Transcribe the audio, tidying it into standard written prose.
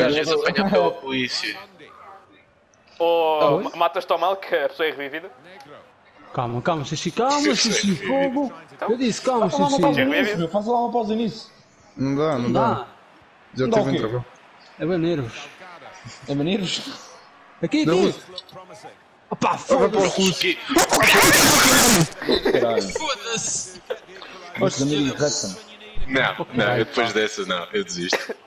às vezes apanha pela polícia. Ou matas-te ao mal que a pessoa é revivida? Calma, Xixi, calma, Xixi, fogo. Eu disse, calma, Xixi. Faz lá uma pausa nisso. Não dá. Já Não dá teve o quê? intervalo. É baneiros. É maneiros? Aqui. Opa, foda-se. Caralho. Foda-se. Gosto de American Jackson. Não, eu depois dessas não, eu desisto.